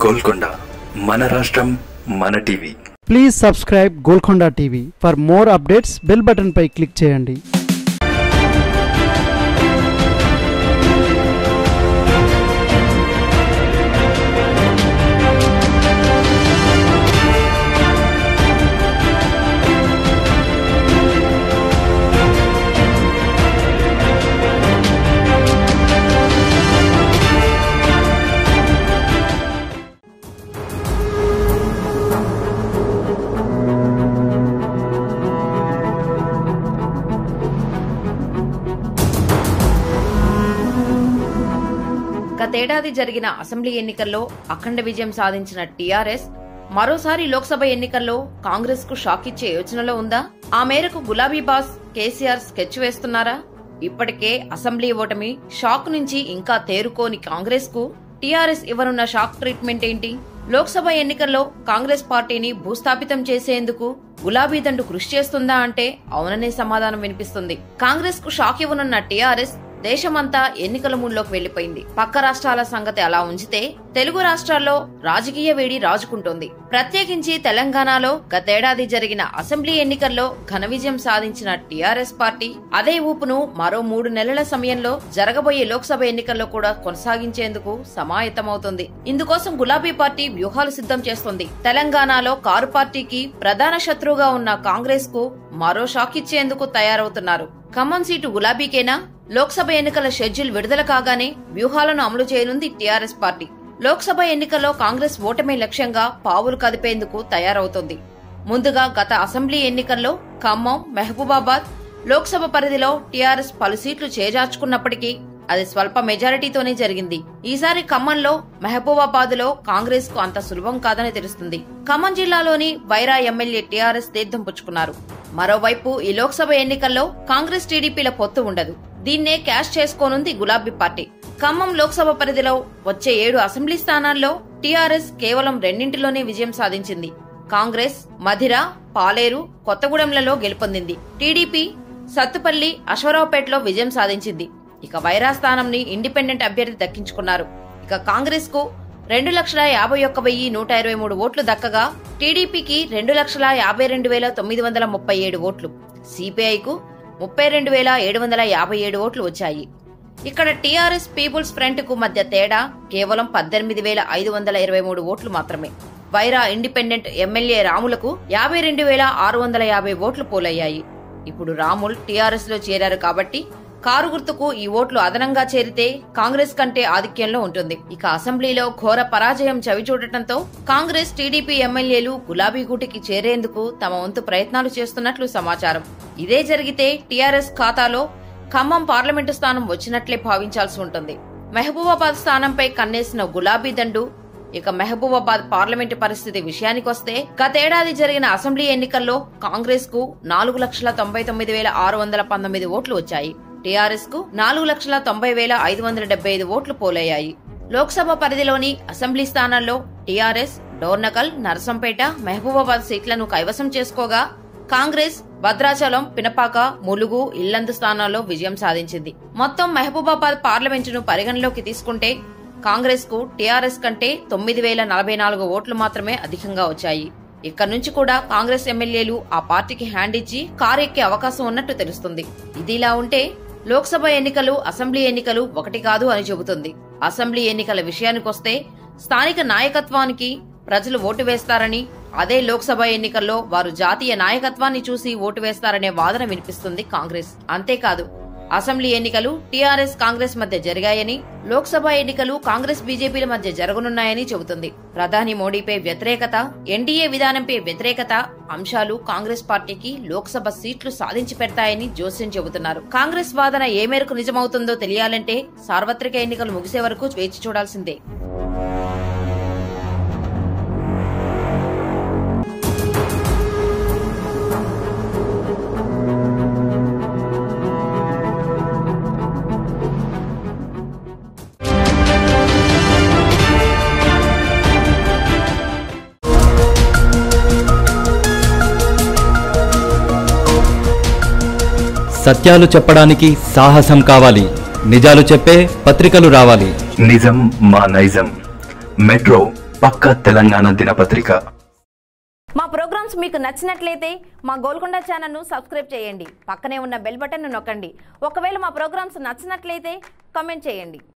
గోల్కొండ మన రాష్ట్రం మన TV. Please subscribe Golconda TV. For more updates bell button పై క్లిక్ చేయండి. గతేడాది జరిగిన అసెంబ్లీ ఎన్నికల్లో అఖండ విజయం సాధించిన టీఆర్ఎస్ మరోసారి లోక్సభ ఎన్నికల్లో కాంగ్రెస్ కు షాక్ ఇచ్చే యోచనలో ఉందా? ఆ మేరకు గులాబీ బాస్ కేసీఆర్ స్కెచ్ వేస్తున్నారా? ఇప్పటికే అసెంబ్లీ ఓటమి షాక్ నుంచి ఇంకా తేరుకోని కాంగ్రెస్ కు టీఆర్ఎస్ ఇవ్వనున్న షాక్ ట్రీట్మెంట్ ఏంటి? లోక్సభ ఎన్నికల్లో కాంగ్రెస్ పార్టీని భూస్థాపితం చేసేందుకు గులాబీ దండు కృషి చేస్తుందా అంటే అవుననే సమాధానం వినిపిస్తుంది. కాంగ్రెస్ కు షాక్ ఇవ్వనున్న టీఆర్ఎస్ దేశమంతా ఎన్నికల మూడ్లోకి వెళ్లిపోయింది. పక్క రాష్ట్రాల సంగతి అలా ఉంచితే తెలుగు రాష్ట్రాల్లో రాజకీయ వేడి రాజుకుంటోంది. ప్రత్యేకించి తెలంగాణలో గతేడాది జరిగిన అసెంబ్లీ ఎన్నికల్లో ఘన విజయం సాధించిన టీఆర్ఎస్ పార్టీ అదే ఊపును మరో 3 నెలల సమయంలో జరగబోయే లోక్సభ ఎన్నికల్లో కూడా కొనసాగించేందుకు సమాయత్తమవుతుంది. ఇందుకోసం గులాబీ పార్టీ వ్యూహాలు సిద్ధం చేస్తోంది. తెలంగాణలో కారు పార్టీకి ప్రధాన శత్రువుగా ఉన్న కాంగ్రెస్ కు మరో షాక్ ఇచ్చేందుకు తయారవుతున్నారు. ఖమ్మం సీటు గులాబీకేనా? లోక్సభ ఎన్నికల షెడ్యూల్ విడుదల కాగానే వ్యూహాలను అమలు చేయనుంది టీఆర్ఎస్ పార్టీ. లోక్సభ ఎన్నికల్లో కాంగ్రెస్ ఓటమి లక్ష్యంగా పావులు కదిపేందుకు తయారవుతోంది. ముందుగా గత అసెంబ్లీ ఎన్నికల్లో ఖమ్మం, మహబూబాబాద్ లోక్సభ పరిధిలో టీఆర్ఎస్ పలు సీట్లు చేజార్చుకున్నప్పటికీ అది స్వల్ప మెజారిటీతోనే జరిగింది. ఈసారి ఖమ్మంలో, మహబూబాబాద్ లో కాంగ్రెస్ కు అంత సులభం కాదని తెలుస్తుంది. ఖమ్మం జిల్లాలోని వైరా ఎమ్మెల్యే టీఆర్ఎస్ తీర్థం పుచ్చుకున్నారు. మరోవైపు ఈ లోక్సభ ఎన్నికల్లో కాంగ్రెస్ టీడీపీల పొత్తు ఉండదు. దీన్నే క్యాష్ చేసుకోనుంది గులాబీ పార్టీ. ఖమ్మం లోక్సభ పరిధిలో వచ్చే 7 అసెంబ్లీ స్థానాల్లో టీఆర్ఎస్ కేవలం 2లోనే విజయం సాధించింది. కాంగ్రెస్ మధిర, పాలేరు, కొత్తగూడెంలలో గెలుపొందింది. టీడీపీ సత్తుపల్లి, అశ్వరావుపేటలో విజయం సాధించింది. ఇక వైరా స్థానంని ఇండిపెండెంట్ అభ్యర్థి దక్కించుకున్నారు. ఇక కాంగ్రెస్ కు 2,51,123 ఓట్లు దక్కగా టీడీపీకి 2,52,937 ఓట్లు, సిపిఐకు 32,757 ఓట్లు వచ్చాయి. ఇక్కడ టీఆర్ఎస్ పీపుల్స్ ఫ్రంట్ కు మధ్య తేడా కేవలం 18,523 ఓట్లు మాత్రమే. వైరా ఇండిపెండెంట్ ఎమ్మెల్యే రాములకు 52,650 ఓట్లు పోలయ్యాయి. ఇప్పుడు రాముల్ టీఆర్ఎస్ లో చేరారు కాబట్టి కారు గుర్తుకు ఈ ఓట్లు అదనంగా చేరితే కాంగ్రెస్ కంటే ఆధిక్యంలో ఉంటుంది. ఇక అసెంబ్లీలో ఘోర పరాజయం చవిచూడటంతో కాంగ్రెస్, టీడీపీ ఎమ్మెల్యేలు గులాబీ గూటికి చేరేందుకు తమ వంతు ప్రయత్నాలు చేస్తున్నట్లు సమాచారం. ఇదే జరిగితే టీఆర్ఎస్ ఖాతాలో ఖమ్మం పార్లమెంటు స్థానం వచ్చినట్లే భావించాల్సి ఉంటుంది. మహబూబాబాద్ స్థానంపై కన్నేసిన గులాబీ దండు ఇక మహబూబాబాద్ పార్లమెంటు పరిస్థితి విషయానికొస్తే గతేడాది జరిగిన అసెంబ్లీ ఎన్నికల్లో కాంగ్రెస్ కు 4,99,619 ఓట్లు వచ్చాయి. టీఆర్ఎస్ కు 4,90,575 ఓట్లు పోలయ్యాయి. లోక్సభ పరిధిలోని అసెంబ్లీ స్థానాల్లో టీఆర్ఎస్ డోర్నకల్, నర్సంపేట, మహబూబాబాద్ సీట్లను కైవసం చేసుకోగా కాంగ్రెస్ భద్రాచలం, పినపాక, ములుగు, ఇల్లందు స్థానాల్లో విజయం సాధించింది. మొత్తం మహబూబాబాద్ పార్లమెంటును పరిగణలోకి తీసుకుంటే కాంగ్రెస్ కు టీఆర్ఎస్ కంటే 9,044 ఓట్లు మాత్రమే అధికంగా వచ్చాయి. ఇక్కడ నుంచి కూడా కాంగ్రెస్ ఎమ్మెల్యేలు ఆ పార్టీకి హ్యాండ్ ఇచ్చి కారు ఎక్కే అవకాశం ఉన్నట్టు తెలుస్తుంది. ఇదిలా ఉంటే లోక్సభ ఎన్నికలు, అసెంబ్లీ ఎన్నికలు ఒకటి కాదు అని చెబుతుంది. అసెంబ్లీ ఎన్నికల విషయానికొస్తే స్థానిక నాయకత్వానికి ప్రజలు ఓటు వేస్తారని, అదే లోక్సభ ఎన్నికల్లో వారు జాతీయ నాయకత్వాన్ని చూసి ఓటు వేస్తారనే వాదన వినిపిస్తుంది కాంగ్రెస్. అంతేకాదు అసెంబ్లీ ఎన్నికలు టీఆర్ఎస్, కాంగ్రెస్ మధ్య జరిగాయని, లోక్సభ ఎన్నికలు కాంగ్రెస్, బీజేపీల మధ్య జరగనున్నాయని చెబుతుంది. ప్రధాని మోడీపై వ్యతిరేకత, ఎన్డీఏ విధానంపై వ్యతిరేకత అంశాలు కాంగ్రెస్ పార్టీకి లోక్సభ సీట్లు సాధించి పెడతాయని జోస్యం చెబుతున్నారు. కాంగ్రెస్ వాదన ఏ మేరకు నిజమవుతుందో తెలియాలంటే సార్వత్రిక ఎన్నికలు ముగిసే వరకు వేచి చూడాల్సిందే. సత్యాలు చెప్పడానికి సాహసం కావాలి. నిజాలు చెప్పే పత్రికలు రావాలి. నిజం మా నైజం. మెట్రో పక్కా తెలంగాణ దినపత్రిక. మా ప్రోగ్రామ్స్ మీకు నచ్చినట్లయితే మా గోల్కొండ ఛానల్ను సబ్స్క్రైబ్ చేయండి. పక్కనే ఉన్న బెల్ బటన్ను నొక్కండి. ఒకవేళ మా ప్రోగ్రామ్స్ నచ్చినట్లయితే కామెంట్ చేయండి.